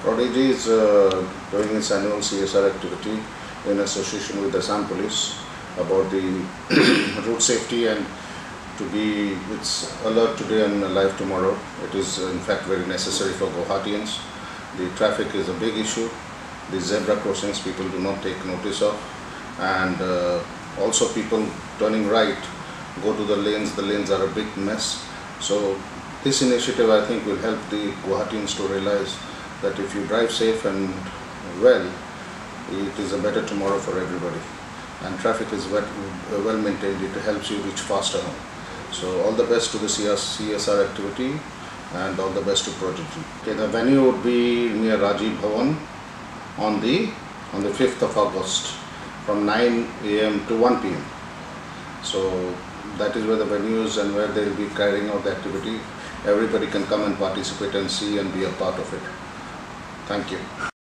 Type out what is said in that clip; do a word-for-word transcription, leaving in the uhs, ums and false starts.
Prodigy is uh, doing its annual C S R activity in association with the Assam Police about the road safety and to be it's alert today and alive tomorrow. It is uh, in fact very necessary for Guwahatians. The traffic is a big issue. The zebra crossings people do not take notice of, and uh, also people turning right go to the lanes. The lanes are a big mess. So this initiative I think will help the Guwahatians to realize that if you drive safe and well, it is a better tomorrow for everybody. And traffic is well, well maintained, it helps you reach faster home. So all the best to the C S R activity and all the best to Prodigy. Okay, the venue would be near Rajiv Bhavan on the on the fifth of August from nine A M to one P M So that is where the venue is and where they will be carrying out the activity. Everybody can come and participate and see and be a part of it. Thank you.